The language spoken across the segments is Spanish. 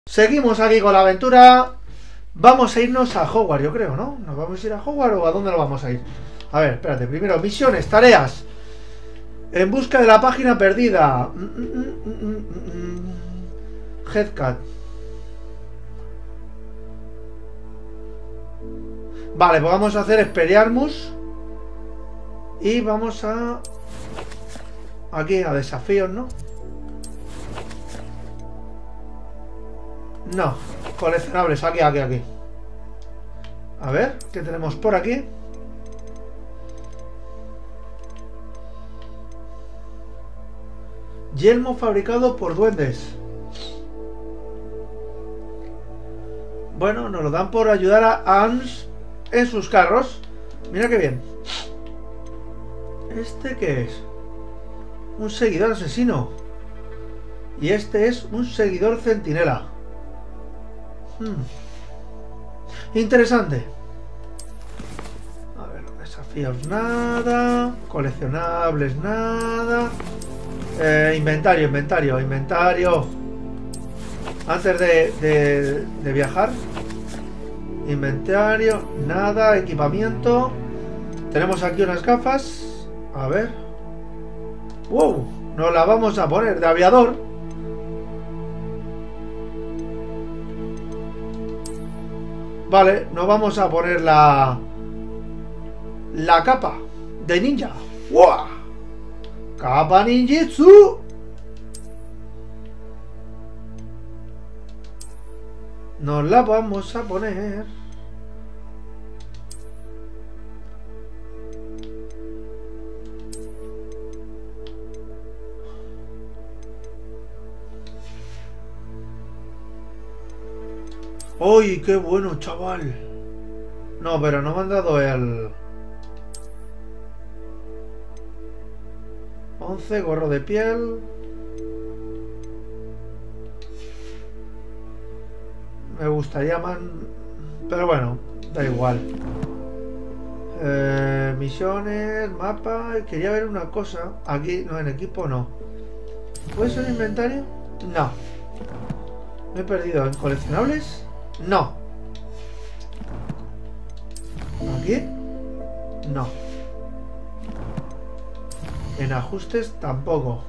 Seguimos aquí con la aventura. Vamos a irnos a Hogwarts, yo creo, ¿no? ¿Nos vamos a ir a Hogwarts o a dónde nos vamos a ir? A ver, espérate, primero, misiones, tareas. En busca de la página perdida. Headcat. Vale, pues vamos a hacer Expelliarmus. Y vamos a... aquí, a desafíos, ¿no? No, coleccionables, aquí. A ver, ¿qué tenemos por aquí? Yelmo fabricado por duendes. Bueno, nos lo dan por ayudar a Ans en sus carros. Mira qué bien. ¿Este qué es? Un seguidor asesino. Y este es un seguidor centinela. Interesante. A ver, desafíos nada. Coleccionables nada. Inventario. Antes de viajar. Inventario, nada. Equipamiento. Tenemos aquí unas gafas. A ver. ¡Wow! Nos la vamos a poner de aviador. Vale, nos vamos a poner la capa de ninja. ¡Wow! Capa ninjitsu. Nos la vamos a poner. ¡Uy, qué bueno, chaval! No, pero no me han dado el... 11, gorro de piel. Me gustaría más... pero bueno, da igual. Misiones, mapa... Quería ver una cosa. Aquí, no, en equipo no. ¿Puede ser inventario? No. Me he perdido. ¿En coleccionables? No. ¿Aquí? No. En ajustes tampoco.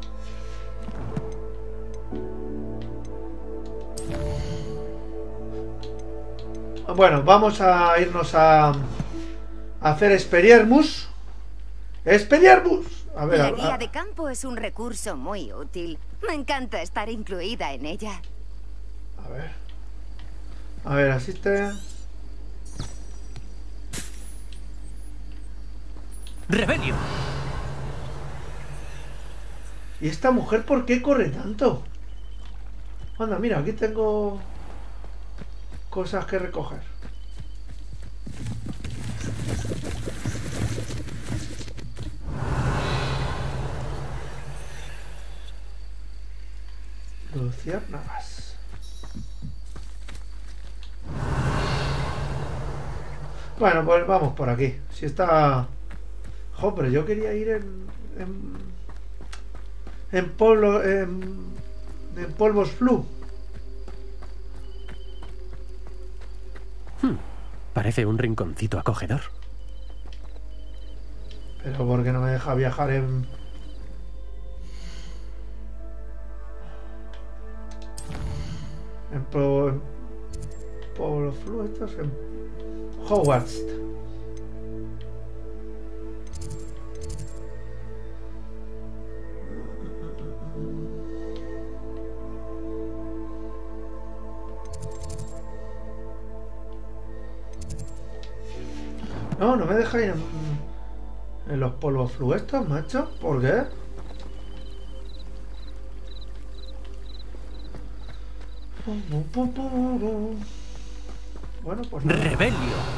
Bueno, vamos a irnos a hacer Expelliarmus. ¡Expelliarmus! A ver, la guía de campo es un recurso muy útil. Me encanta estar incluida en ella. A ver, asiste. ¡Rebelio! ¿Y esta mujer por qué corre tanto? Anda, mira, aquí tengo cosas que recoger. Luciérnagas. Bueno, pues vamos por aquí. Si está... Jo, pero yo quería ir en polvos flu. Parece un rinconcito acogedor. Pero ¿por qué no me deja viajar en polvos flu? Esto es en Hogwarts. No, no me deja ir en los polvos flu estos, macho. ¿Por qué? Bueno, pues nada. ¡Rebelio!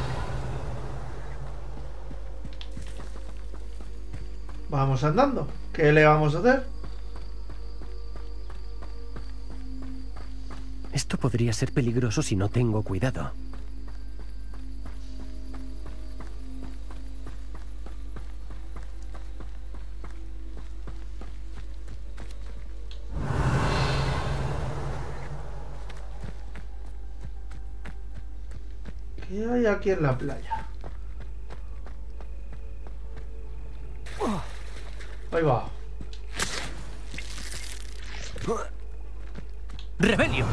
Vamos andando. ¿Qué le vamos a hacer? Esto podría ser peligroso si no tengo cuidado. ¿Qué hay aquí en la playa? Ahí va. ¡Rebelio!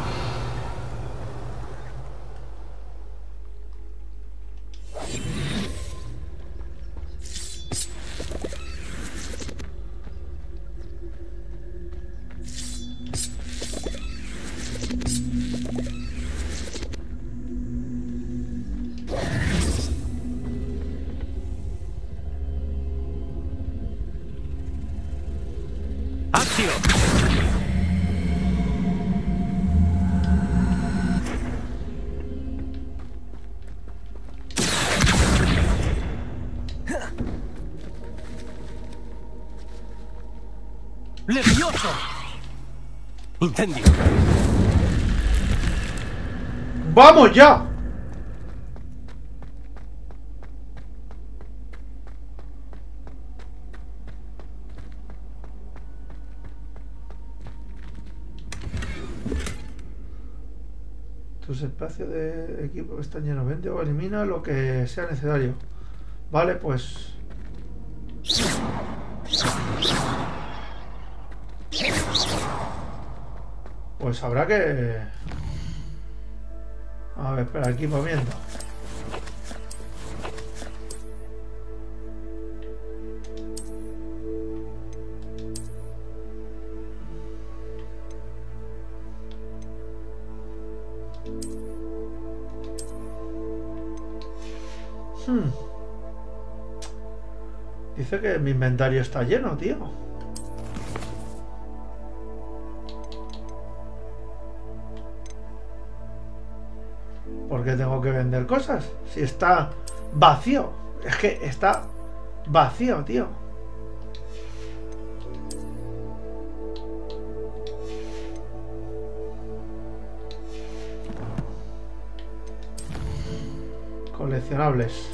¡Acción! ¡Levioso! ¡Incendio! ¡Vamos ya! Tus espacios de equipo que están llenos. Vende o elimina lo que sea necesario. Vale, pues... Pues habrá que... A ver, espera, equipamiento. Dice que mi inventario está lleno, tío. ¿Por qué tengo que vender cosas? Si está vacío. Es que está vacío, tío. Coleccionables.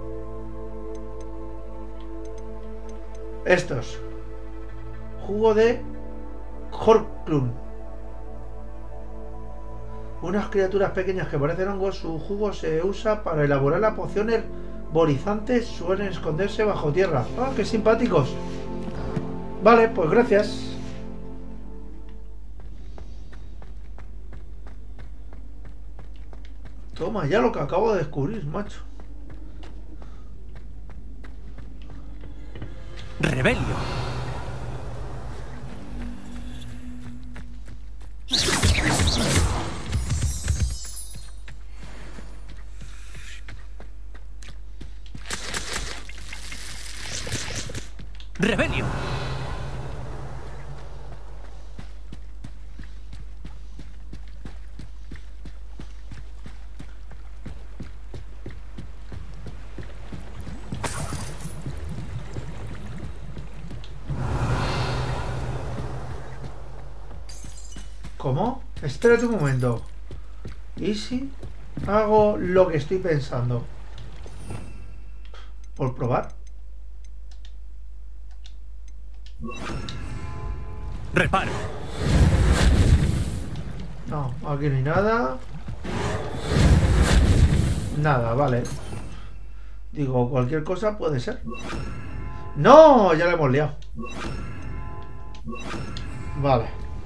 Estos. Jugo de Horklun. Unas criaturas pequeñas que parecen hongos. Su jugo se usa para elaborar las pociones borizantes. Suelen esconderse bajo tierra. ¡Ah, qué simpáticos! Vale, pues gracias. Toma, ya lo que acabo de descubrir, macho. ¡Rebelio! ¡Rebelio! ¿Cómo? Espérate un momento. ¿Y si hago lo que estoy pensando? ¿Por probar? ¡Reparo! No, aquí no hay nada. Nada, vale. Digo, cualquier cosa puede ser. ¡No! Ya la hemos liado. Vale.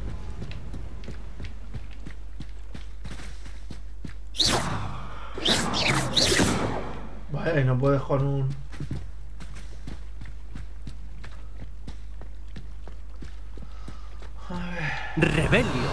Vale, y no puedes con un... A ver. ¡Rebelio!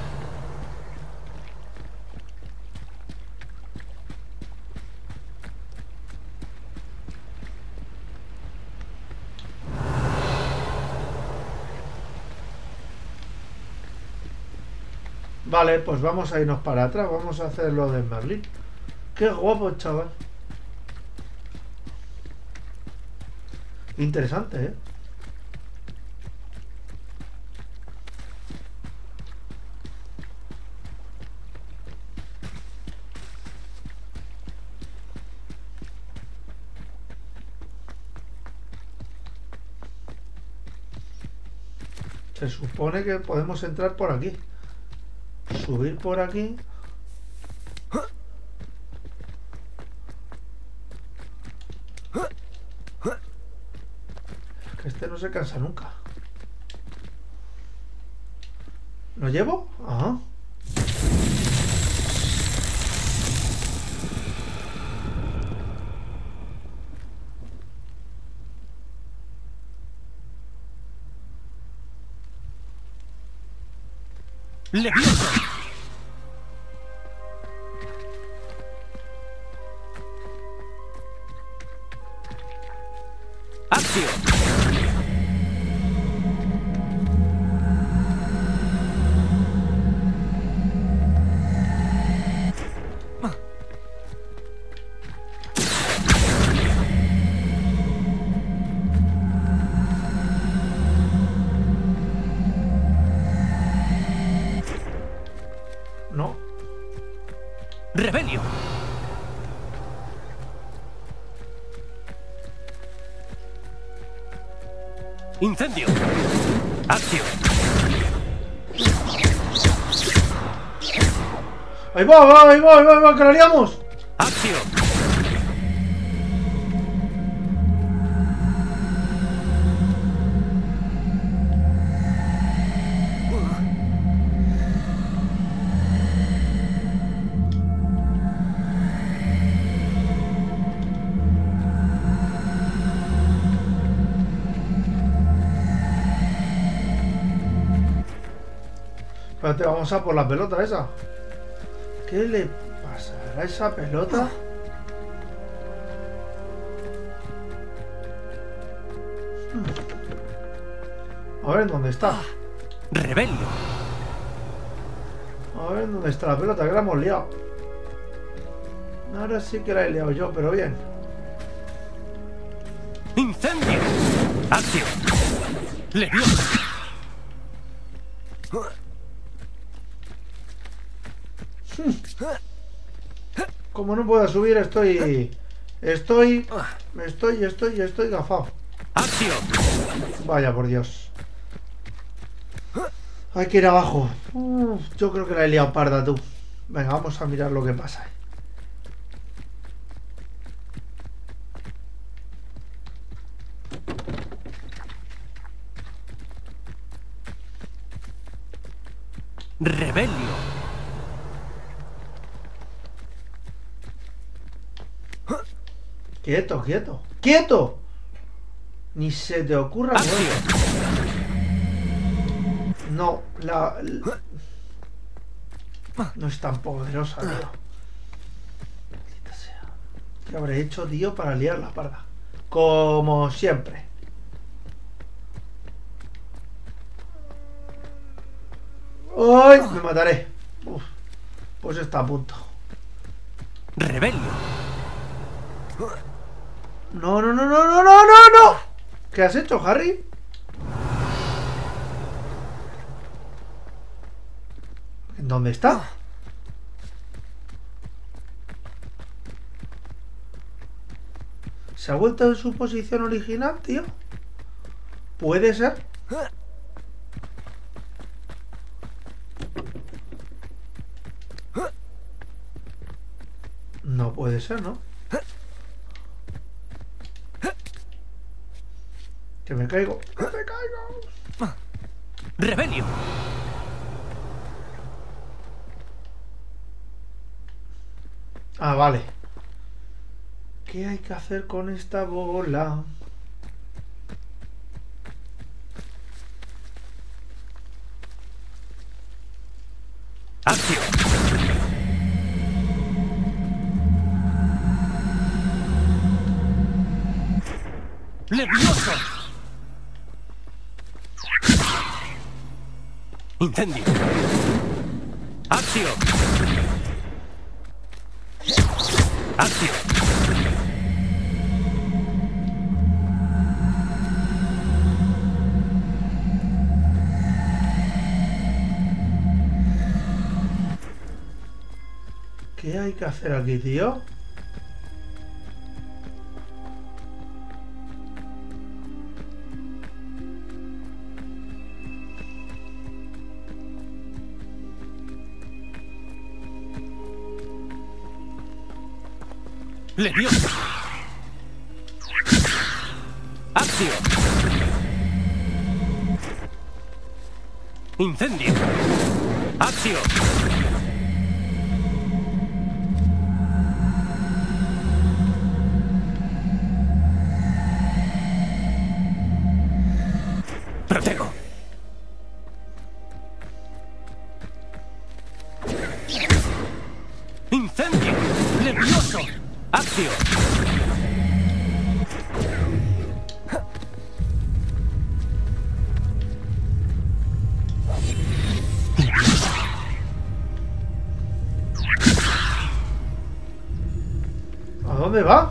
Vale, pues vamos a irnos para atrás. Vamos a hacer lo de Merlín. Qué guapo, chaval. Interesante, ¿eh? Se supone que podemos entrar por aquí. Subir por aquí. no se cansa nunca. ¿Lo llevo? Ajá. Levioso. Acción. No. Rebelio. Incendio. Acción. Ahí va, ahí va, ahí va, ahí va, que la liamos. Acción. Espérate, vamos a por la pelota esa. ¿Qué le pasará a esa pelota? A ver dónde está. Rebelio. A ver dónde está la pelota, que la hemos liado. Ahora sí que la he liado yo, pero bien. Incendio. Acción. Levioso. Como no puedo subir, estoy gafado. Acción. Vaya por Dios. Hay que ir abajo. Yo creo que la he liado parda, tú. Venga, vamos a mirar lo que pasa. Rebelio. Quieto, quieto. ¡Quieto! Ni se te ocurra mover. No, no es tan poderosa, tío. Maldita sea. ¿Qué habré hecho, tío, para liar la parda? Como siempre. ¡Ay! Me mataré. Uf, pues está a punto. Rebelio. No, no, no, no, no, no, no, no. ¿Qué has hecho, Harry? ¿Dónde está? ¿Se ha vuelto en su posición original, tío? ¿Puede ser? No puede ser, ¿no? Que me caigo. ¡Que me caigo! Rebelio. Ah, vale. ¿Qué hay que hacer con esta bola? Acción. Levioso. Incendio. Acción. Acción. ¿Qué hay que hacer aquí, tío? Levioso. Acción. Incendio. Acción. Protego. Incendio. Levioso. Acción. ¿A dónde va?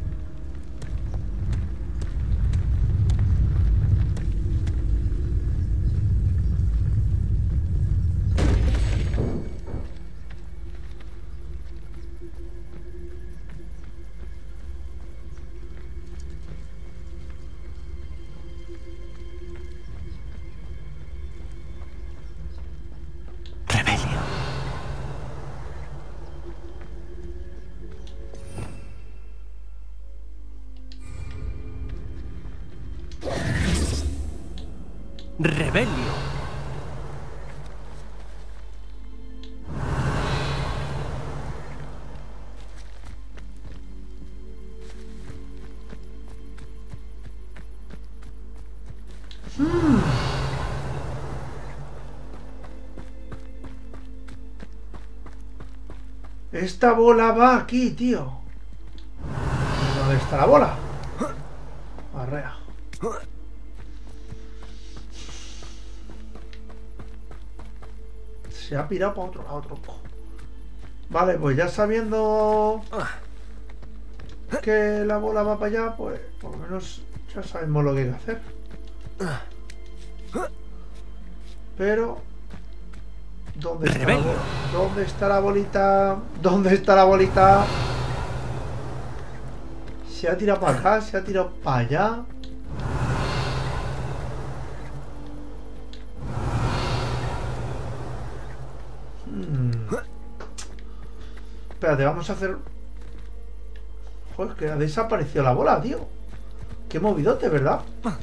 Rebelio. Rebelio. Esta bola va aquí, tío. ¿Dónde está la bola? Arrea. Se ha pirado para otro lado, tronco. Vale, pues ya sabiendo que la bola va para allá, pues por lo menos ya sabemos lo que hay que hacer. Pero ¿dónde está la bola? ¿Dónde está la bolita? ¿Dónde está la bolita? Se ha tirado para acá, se ha tirado para allá. Espérate, vamos a hacer... Joder, que ha desaparecido la bola, tío. Qué movidote, ¿verdad?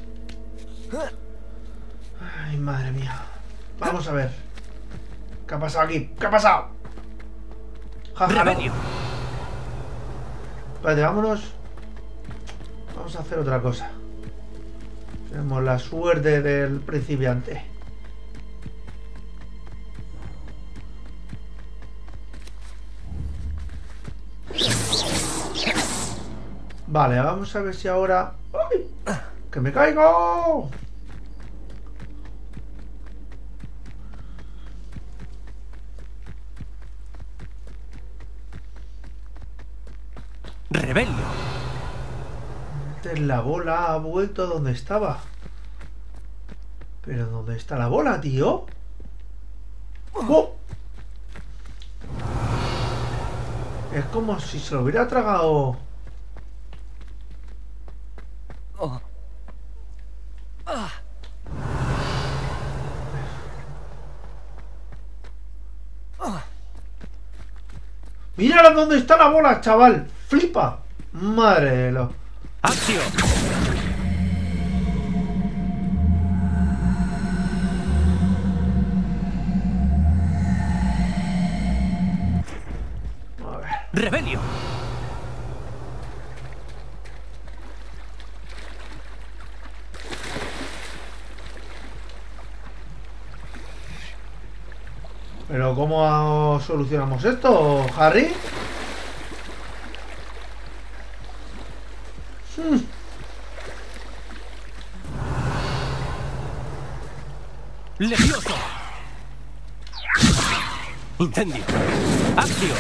Ay, madre mía. Vamos a ver. ¿Qué ha pasado aquí? ¿Qué ha pasado? Jaja, no. Rebelio. Espérate, vámonos. Vamos a hacer otra cosa. Tenemos la suerte del principiante. Vale, vamos a ver si ahora... ¡Ay! ¡Que me caigo! Rebelio. Antes la bola ha vuelto a donde estaba. ¿Pero dónde está la bola, tío? ¡Oh! Es como si se lo hubiera tragado... ¡Mira dónde está la bola, chaval! ¡Flipa! ¡Madre de lo... Acción. A ver... Rebelio. ¿Pero cómo solucionamos esto, Harry? Levioso. Incendio. Acción.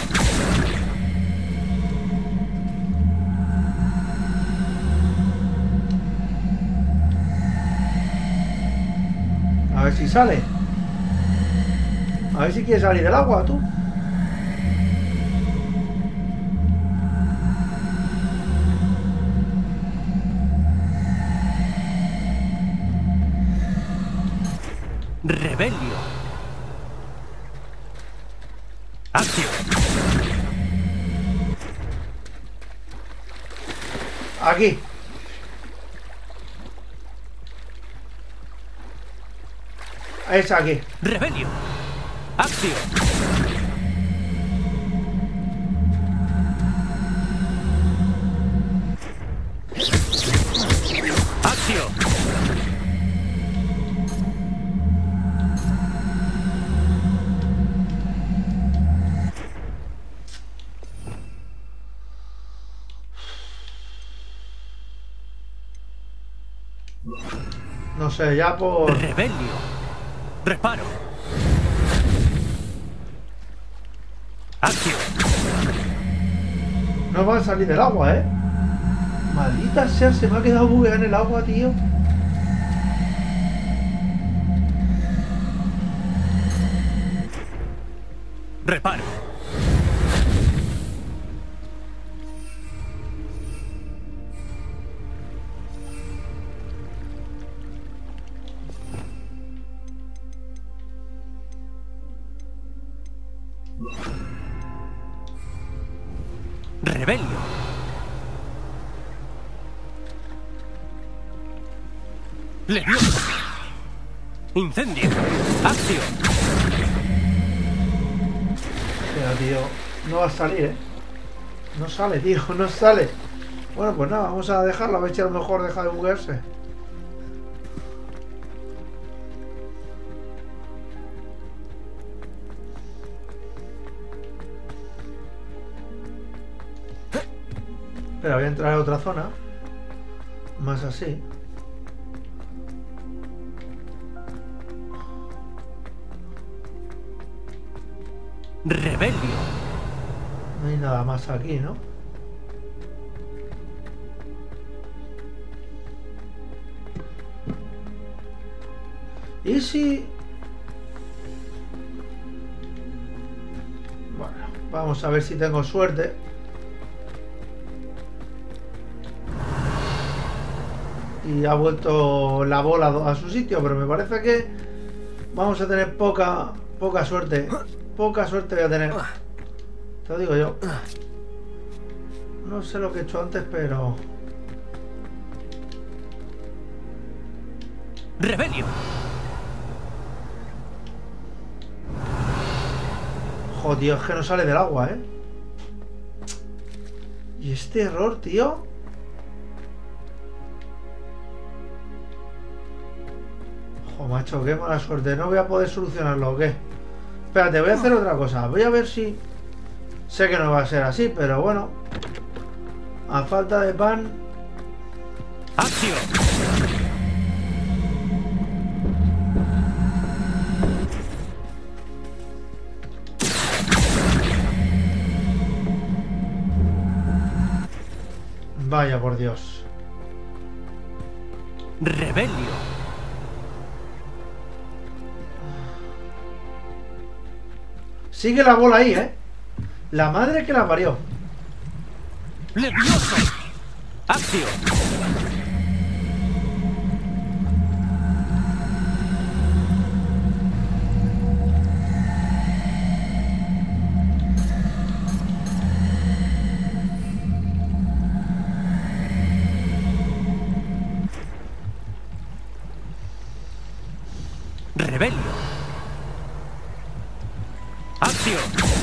A ver si sale. A ver si quiere salir del agua, tú. Rebelio. Acción. Aquí. Es aquí. Rebelio. Accio. Accio. No sé, ya por... Rebelio. Reparo. Accio. No va a salir del agua, ¿eh? Maldita sea, se me ha quedado bugueado en el agua, tío. Reparo. Rebelio. Levioso. Incendio. Accio. Mira, tío, no va a salir, ¿eh? No sale, tío, no sale. Bueno, pues nada, vamos a dejarlo. A ver si a lo mejor deja de buguearse. Espera, voy a entrar a otra zona. Más así. Rebelio. No hay nada más aquí, ¿no? ¿Y si...? Bueno, vamos a ver si tengo suerte. Y ha vuelto la bola a su sitio, pero me parece que vamos a tener poca suerte. Poca suerte voy a tener. Te lo digo yo. No sé lo que he hecho antes, pero... Rebelio. Joder, tío, es que no sale del agua, ¿eh? Y este error, tío... Joder, macho, qué mala suerte. No voy a poder solucionarlo, ¿o qué? Espérate, voy a hacer otra cosa. Voy a ver si... Sé que no va a ser así, pero bueno. A falta de pan... Accio. Vaya por Dios. Rebelio. Sigue la bola ahí, ¿eh? La madre que la parió. Levioso. Accio. Rebelio. Accio.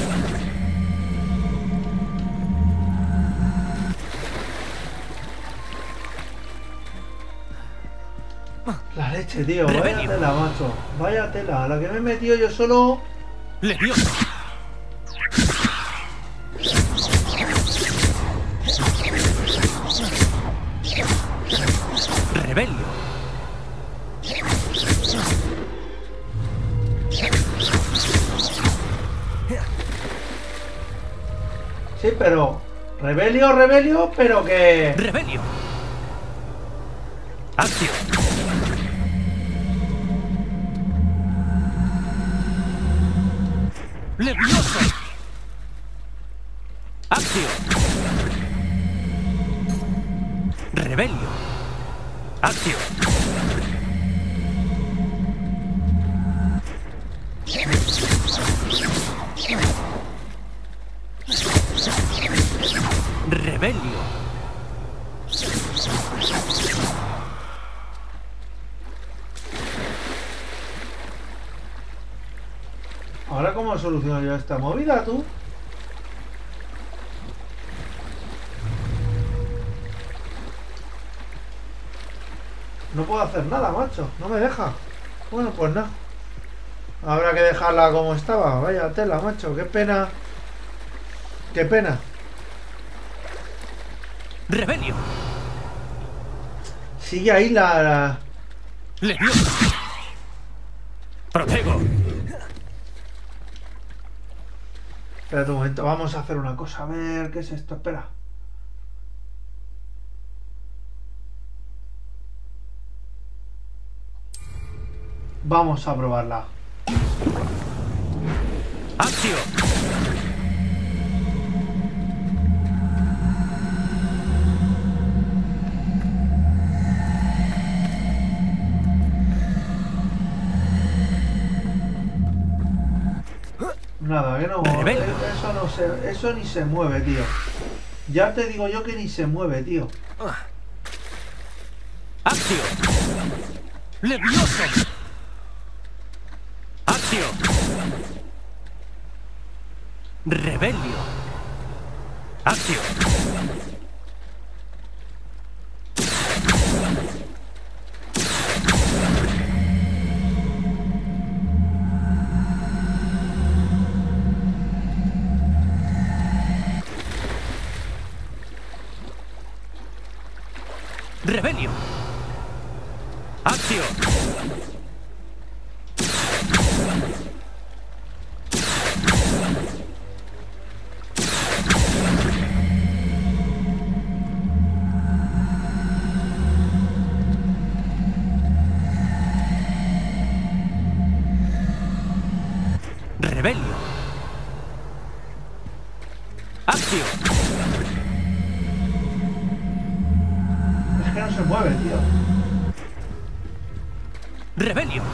La leche, tío. Vaya Rebelio. tela, macho. Vaya tela. La que me he metido yo solo... Levioso. Rebelio. Sí, pero... Rebelio, pero que... Rebelio. Accio. Levioso. Accio. Rebelio. Accio. Rebelio. ¿Cómo soluciono yo esta movida, tú? No puedo hacer nada, macho. No me deja. Bueno, pues nada. Habrá que dejarla como estaba. Vaya tela, macho. Qué pena. Qué pena. Rebelio. Sigue ahí la... Leviosa. Protego. Espérate un momento. Vamos a hacer una cosa. A ver, ¿qué es esto? Espera. Vamos a probarla. Accio. Nada, que no... Rebelde. Eso no se... Eso ni se mueve, tío. Ya te digo yo que ni se mueve, tío. Accio. Levioso. Accio. Rebelio. Accio. Rebelio. Accio. Rebelio. Accio. Es que no se mueve, tío. Rebelio.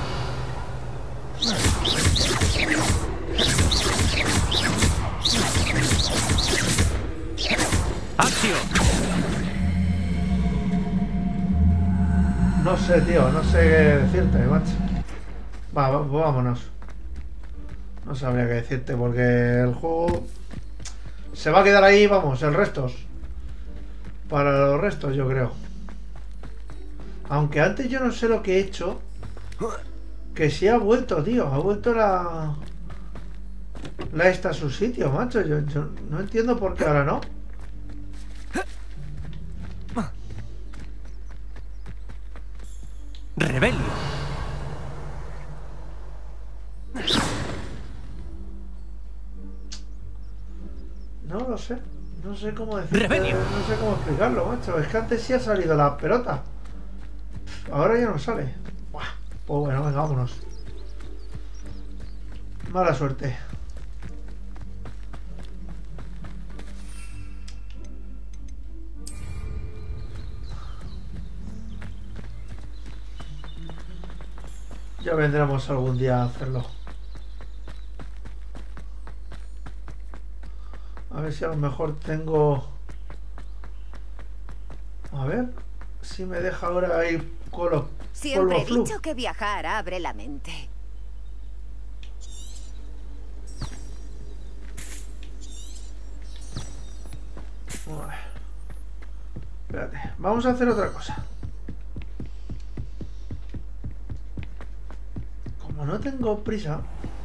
Accio. No sé, tío. No sé qué decirte, macho. Vámonos. No sabría qué decirte porque el juego se va a quedar ahí, vamos, el restos. Para los restos, yo creo. Aunque antes yo no sé lo que he hecho. Que sí ha vuelto, tío. Ha vuelto la esta a su sitio, macho. Yo no entiendo por qué ahora no. Rebelio. No lo sé. No sé cómo decirte, Rebelio. no sé cómo explicarlo, macho. Es que antes sí ha salido la pelota. Ahora ya no sale. Buah. Pues bueno, venga, vámonos. Mala suerte. Ya vendremos algún día a hacerlo. A ver si a lo mejor tengo... A ver si me deja ahora ir Siempre he flu. dicho que viajar abre la mente. Uy. Espérate, vamos a hacer otra cosa. Como no tengo prisa...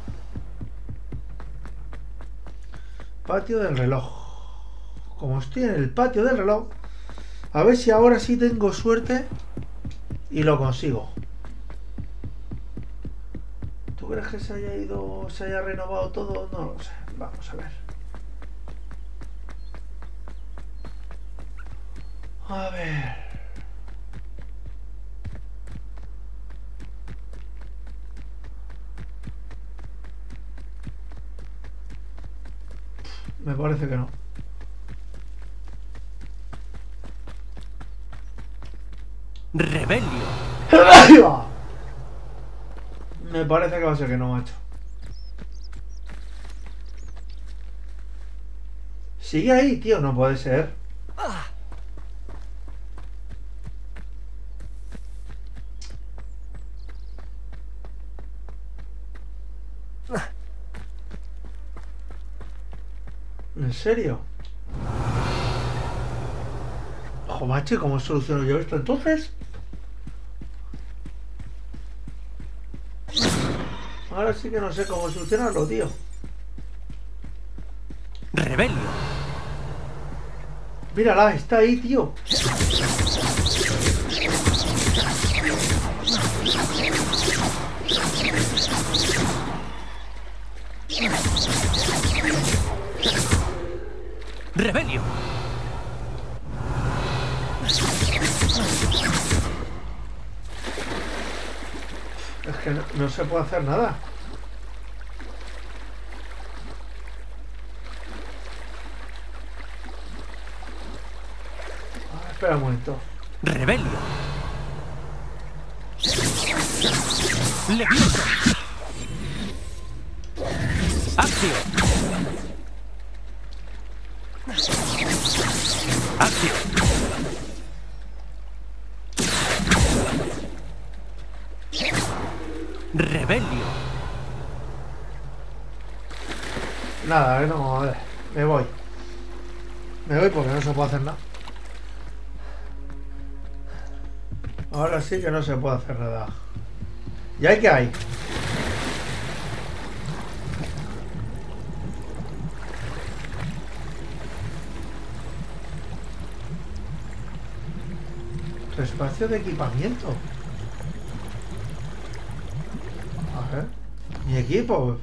Patio del reloj. Como estoy en el patio del reloj, a ver si ahora sí tengo suerte y lo consigo. ¿Tú crees que se haya ido, se haya renovado todo? No lo sé. Vamos a ver. A ver. Me parece que no. Rebelio. Me parece que va a ser que no, macho. Sigue ahí, tío. No puede ser. ¿En serio? Ojo, macho, ¿cómo soluciono yo esto entonces? Ahora sí que no sé cómo solucionarlo, tío. Rebelio. Mírala, está ahí, tío. Rebelio. Es que no se puede hacer nada. Espera un momento. Rebelio. Levioso. Accio. Accio. Rebelio. Nada, no, a ver, me voy. Me voy porque no se puede hacer nada. Ahora sí que no se puede hacer nada. ¿Y ahí qué hay? Espacio de equipamiento. A ver. Mi equipo.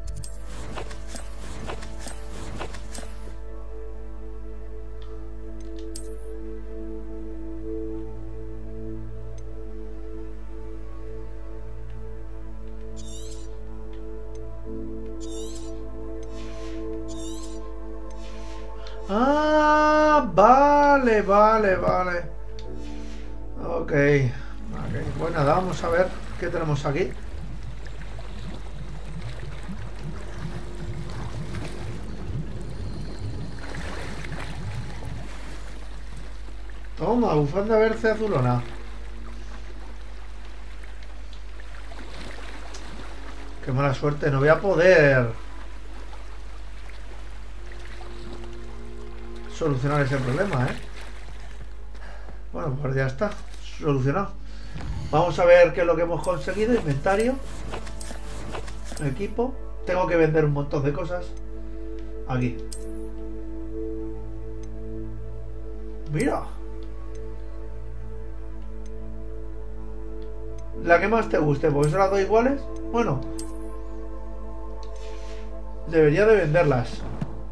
Ah, vale, vale, vale. Ok. Pues nada, vamos a ver qué tenemos aquí. Toma, bufanda verde azulona. Qué mala suerte, no voy a poder solucionar ese problema, ¿eh? Bueno, pues ya está, solucionado. Vamos a ver qué es lo que hemos conseguido. Inventario. Equipo. Tengo que vender un montón de cosas. Aquí. Mira. La que más te guste, porque son las dos iguales. Bueno. Debería de venderlas.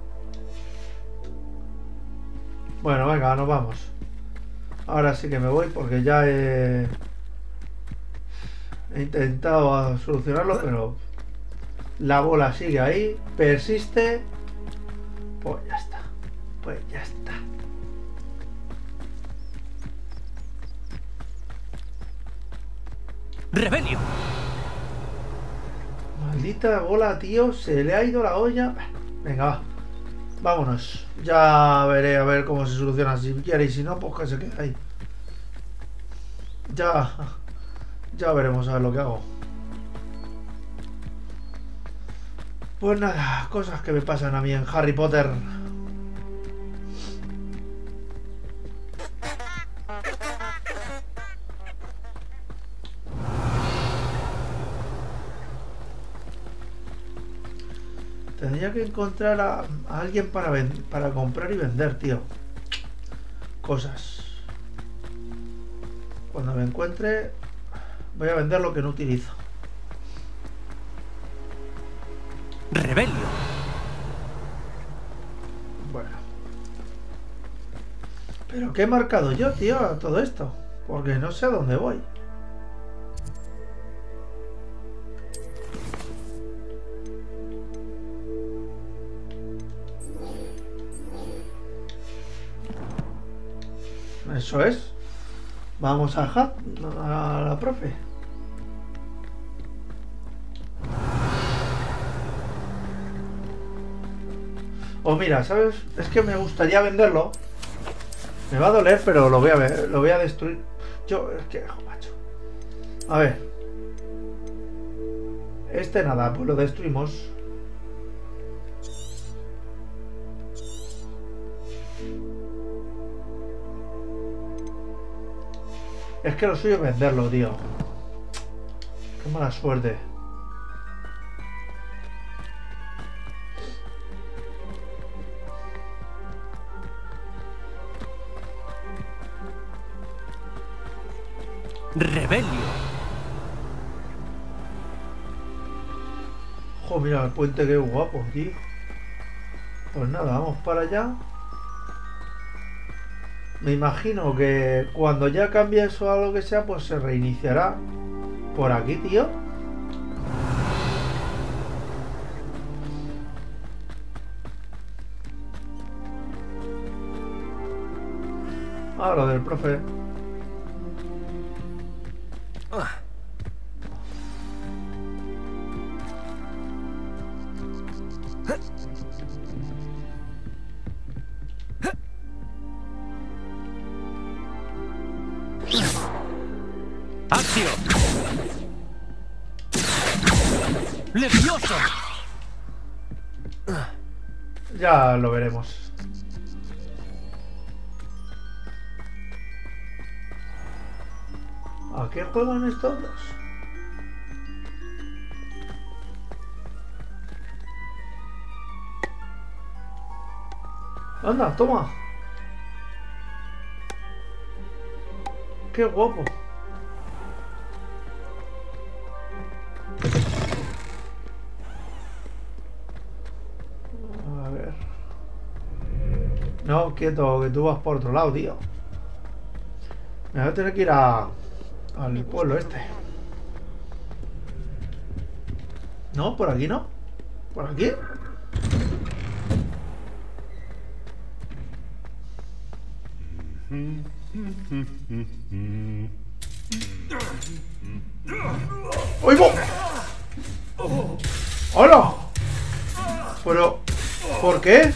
Bueno, venga, nos vamos. Ahora sí que me voy porque ya he intentado solucionarlo, pero la bola sigue ahí, persiste. Pues ya está. Pues ya está. Rebelio. Maldita bola, tío, se le ha ido la olla. Venga, va. Vámonos. Ya veré a ver cómo se soluciona. Si quiere y si no, pues que se quede ahí. Ya veremos a ver lo que hago. Pues nada, cosas que me pasan a mí en Harry Potter. Tendría que encontrar a alguien para comprar y vender, tío. Cosas. Cuando me encuentre, voy a vender lo que no utilizo. Rebelio. Bueno. ¿Pero qué he marcado yo, tío, a todo esto? Porque no sé a dónde voy. Eso es. Vamos a la profe. O mira, ¿sabes? Es que me gustaría venderlo. Me va a doler, pero lo voy a ver, lo voy a destruir. Yo, es que, macho. A ver. Este nada, pues lo destruimos. Es que lo suyo es venderlo, tío. Qué mala suerte. Rebelio. Joder, mira el puente, qué guapo, tío. Pues nada, vamos para allá. Me imagino que cuando ya cambie eso a lo que sea, pues se reiniciará por aquí, tío. Ah, lo del profe. ¡Acción! ¡Levioso! Ya lo veremos. ¿A qué juegan estos dos? Anda, toma. Qué guapo. A ver. No, quieto, que tú vas por otro lado, tío. Me voy a tener que ir al pueblo este. No, por aquí no. ¿Por aquí? ¡Oigo! ¡Hola! Pero... ¿por qué?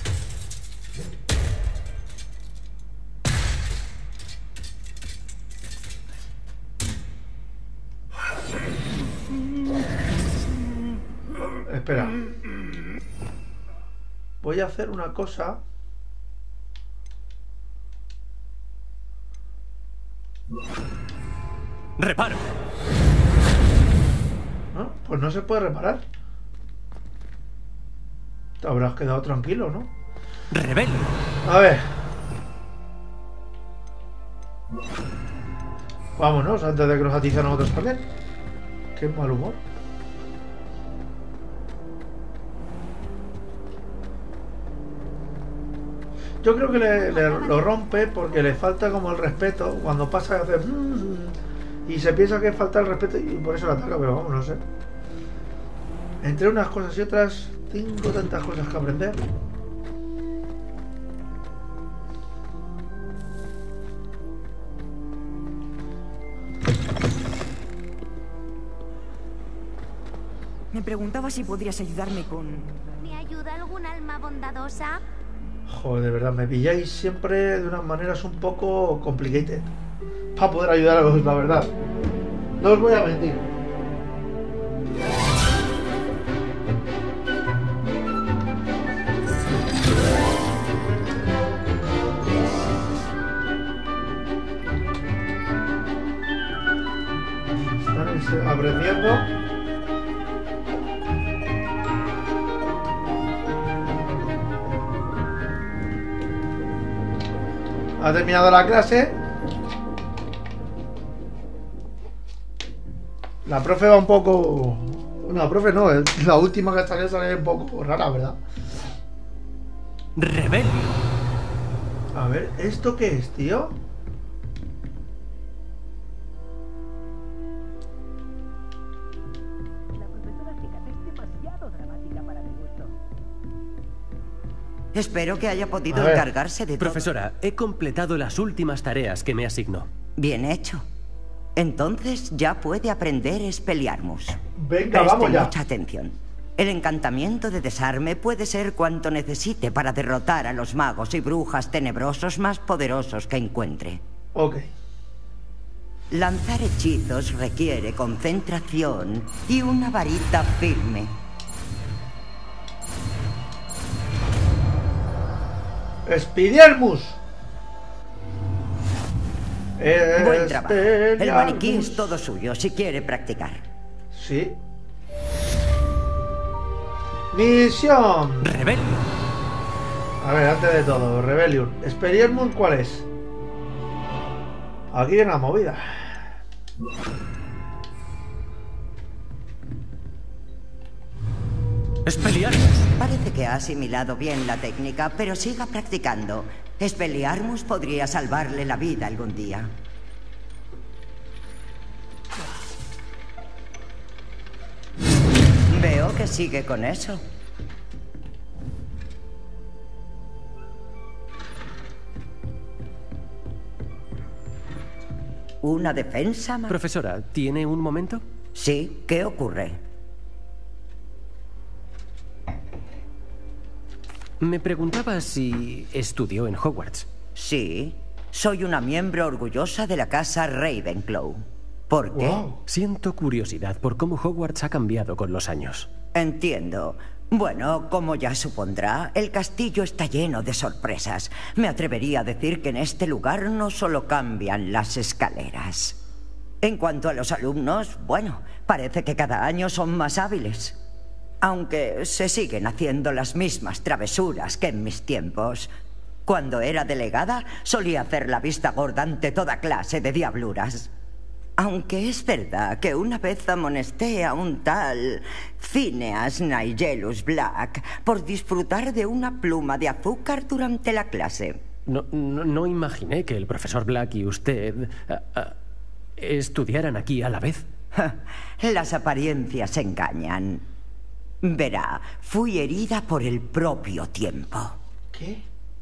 Espera. Voy a hacer una cosa. ¡Reparo! ¿No? Pues no se puede reparar. Te habrás quedado tranquilo, ¿no? ¡Rebelio! A ver. Vámonos antes de que nos atizan a nosotros también. Qué mal humor. Yo creo que lo rompe porque le falta como el respeto. Cuando pasa hace... y se piensa que falta el respeto y por eso lo ataca, pero vamos, no sé. Entre unas cosas y otras, tengo tantas cosas que aprender. Me preguntaba si podrías ayudarme con... ¿Me ayuda algún alma bondadosa? Joder, de verdad, me pilláis siempre de unas maneras un poco complicated para poder ayudaros, la verdad. No os voy a mentir. Están aprendiendo. Ha terminado la clase. La profe va un poco... No, profe no, la última que salió sale un poco rara, ¿verdad? ¡Rebelio! A ver, ¿esto qué es, tío? La profesora Hecate es demasiado dramática para mi gusto. Espero que haya podido A ver. encargarse de todo. Profesora, he completado las últimas tareas que me asignó. Bien hecho. Entonces ya puede aprender Expelliarmus. Venga, Preste vamos ya. mucha atención. El encantamiento de desarme puede ser cuanto necesite para derrotar a los magos y brujas tenebrosos más poderosos que encuentre. Ok. Lanzar hechizos requiere concentración y una varita firme. Expelliarmus. Buen trabajo. El Expelliarmus. maniquí es todo suyo si quiere practicar. Sí. Misión. Rebelión. A ver, antes de todo, Rebellion. Expelliarmus, ¿cuál es? Aquí hay una movida. Expelliarmus. Parece que ha asimilado bien la técnica, pero siga practicando. Expelliarmus podría salvarle la vida algún día. Veo que sigue con eso. ¿Una defensa más? Profesora, ¿tiene un momento? Sí, ¿qué ocurre? Me preguntaba si estudió en Hogwarts. Sí, soy una miembro orgullosa de la casa Ravenclaw. ¿Por qué? Wow. Siento curiosidad por cómo Hogwarts ha cambiado con los años. Entiendo. Bueno, como ya supondrá, el castillo está lleno de sorpresas. Me atrevería a decir que en este lugar no solo cambian las escaleras. En cuanto a los alumnos, bueno, parece que cada año son más hábiles. Aunque se siguen haciendo las mismas travesuras que en mis tiempos. Cuando era delegada, solía hacer la vista gorda ante toda clase de diabluras. Aunque es verdad que una vez amonesté a un tal Phineas Nigellus Black por disfrutar de una pluma de azúcar durante la clase. No imaginé que el profesor Black y usted estudiaran aquí a la vez. Las apariencias engañan. Verá, fui herida por el propio tiempo. ¿Qué?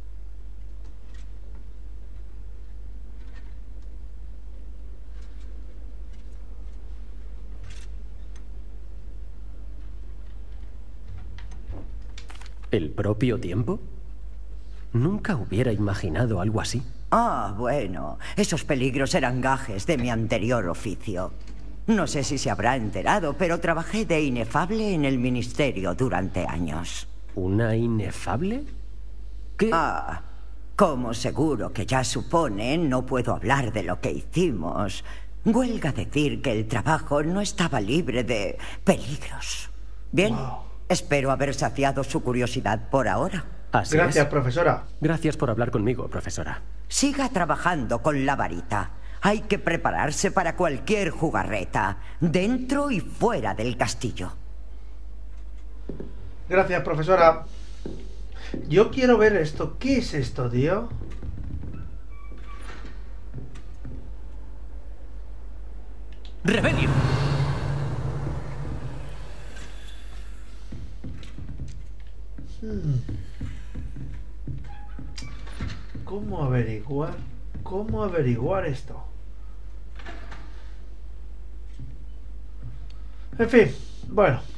¿El propio tiempo? Nunca hubiera imaginado algo así. Ah, bueno, esos peligros eran gajes de mi anterior oficio. No sé si se habrá enterado, pero trabajé de inefable en el ministerio durante años. ¿Una inefable? ¿Qué? Ah, como seguro que ya supone, no puedo hablar de lo que hicimos. Huelga decir que el trabajo no estaba libre de peligros. Bien, espero haber saciado su curiosidad por ahora. Así Gracias, es. profesora. Gracias por hablar conmigo, profesora. Siga trabajando con la varita. Hay que prepararse para cualquier jugarreta, dentro y fuera del castillo. Gracias, profesora. Yo quiero ver esto. ¿Qué es esto, tío? ¡Rebelión! ¿Cómo averiguar? ¿Cómo averiguar esto? En fin, bueno.